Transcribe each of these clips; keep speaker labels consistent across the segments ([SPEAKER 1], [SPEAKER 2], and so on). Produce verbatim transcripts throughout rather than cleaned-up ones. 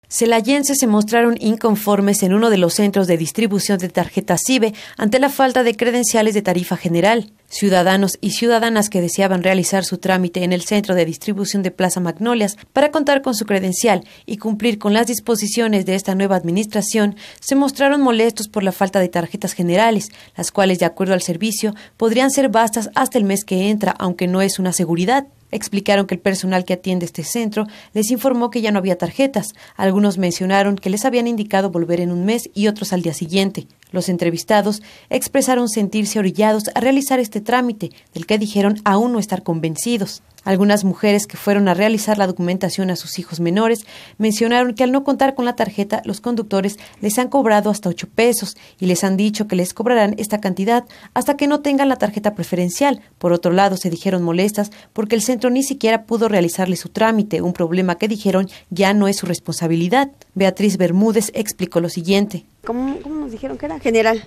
[SPEAKER 1] Celayenses se mostraron inconformes en uno de los centros de distribución de tarjetas CIBE ante la falta de credenciales de tarifa general. Ciudadanos y ciudadanas que deseaban realizar su trámite en el centro de distribución de Plaza Magnolias para contar con su credencial y cumplir con las disposiciones de esta nueva administración, se mostraron molestos por la falta de tarjetas generales, las cuales, de acuerdo al servicio, podrían ser vastas hasta el mes que entra, aunque no es una seguridad. Explicaron que el personal que atiende este centro les informó que ya no había tarjetas. Algunos mencionaron que les habían indicado volver en un mes y otros al día siguiente. Los entrevistados expresaron sentirse orillados a realizar este trámite, del que dijeron aún no estar convencidos. Algunas mujeres que fueron a realizar la documentación a sus hijos menores mencionaron que al no contar con la tarjeta, los conductores les han cobrado hasta ocho pesos y les han dicho que les cobrarán esta cantidad hasta que no tengan la tarjeta preferencial. Por otro lado, se dijeron molestas porque el centro ni siquiera pudo realizarle su trámite, un problema que dijeron ya no es su responsabilidad. Beatriz Bermúdez explicó lo siguiente.
[SPEAKER 2] ¿Cómo, ¿Cómo nos dijeron que era? General.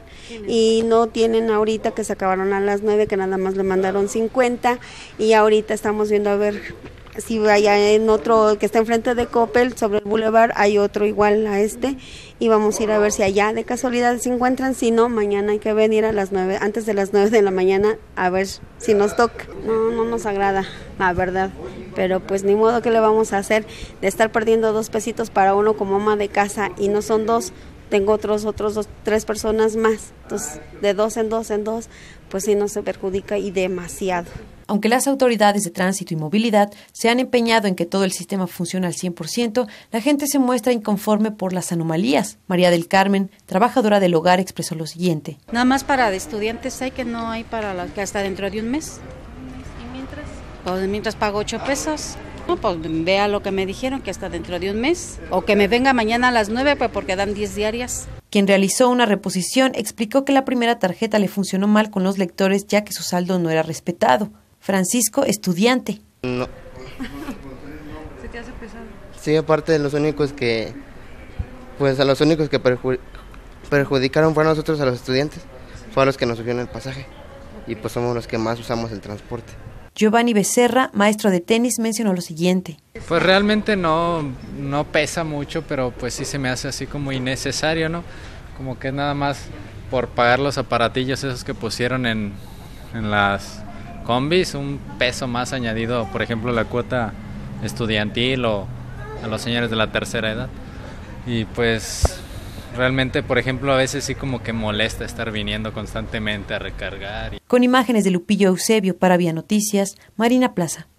[SPEAKER 2] Y no tienen ahorita, que se acabaron a las nueve, que nada más le mandaron cincuenta, y ahorita estamos viendo a ver si vaya en otro que está enfrente de Coppel, sobre el Boulevard, hay otro igual a este, y vamos a ir a ver si allá de casualidad se encuentran. Si no, mañana hay que venir a las nueve, antes de las nueve de la mañana, a ver si nos toca. No, no nos agrada, la verdad, pero pues ni modo, que le vamos a hacer de estar perdiendo dos pesitos para uno como ama de casa, y no son dos. Tengo otros, otros dos, tres personas más, entonces de dos en dos en dos, pues sí nos se perjudica y demasiado.
[SPEAKER 1] Aunque las autoridades de tránsito y movilidad se han empeñado en que todo el sistema funcione al cien por ciento, la gente se muestra inconforme por las anomalías. María del Carmen, trabajadora del hogar, expresó lo siguiente.
[SPEAKER 3] Nada más para de estudiantes hay, que no hay para la que hasta dentro de un mes.
[SPEAKER 4] ¿Y mientras?
[SPEAKER 3] Pues mientras pago ocho pesos. No, pues vea lo que me dijeron, que hasta dentro de un mes, o que me venga mañana a las nueve, pues porque dan diez diarias.
[SPEAKER 1] Quien realizó una reposición explicó que la primera tarjeta le funcionó mal con los lectores, ya que su saldo no era respetado. Francisco, estudiante.
[SPEAKER 5] No.
[SPEAKER 4] ¿Se te hace pesado?
[SPEAKER 5] Sí, aparte de los únicos que, pues a los únicos que perju- perjudicaron fueron nosotros, a los estudiantes, fueron los que nos subieron el pasaje, y pues somos los que más usamos el transporte.
[SPEAKER 1] Giovanni Becerra, maestro de tenis, mencionó lo siguiente.
[SPEAKER 6] Pues realmente no, no pesa mucho, pero pues sí se me hace así como innecesario, ¿no? Como que nada más por pagar los aparatillos esos que pusieron en, en las combis, un peso más añadido, por ejemplo, la cuota estudiantil o a los señores de la tercera edad. Y pues realmente, por ejemplo, a veces sí como que molesta estar viniendo constantemente a recargar.
[SPEAKER 1] Con imágenes de Lupillo Eusebio para Vía Noticias, Marina Plaza.